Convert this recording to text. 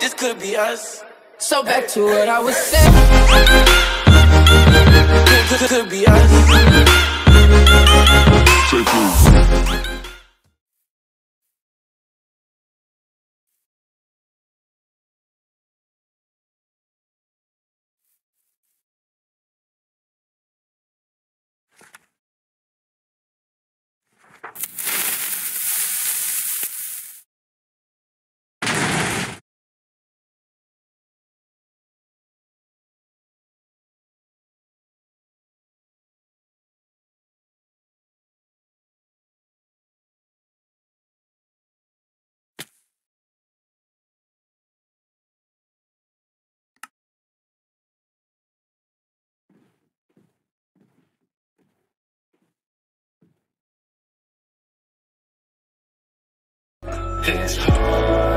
this could be us. So back to what I was saying. Could be us. It's hard.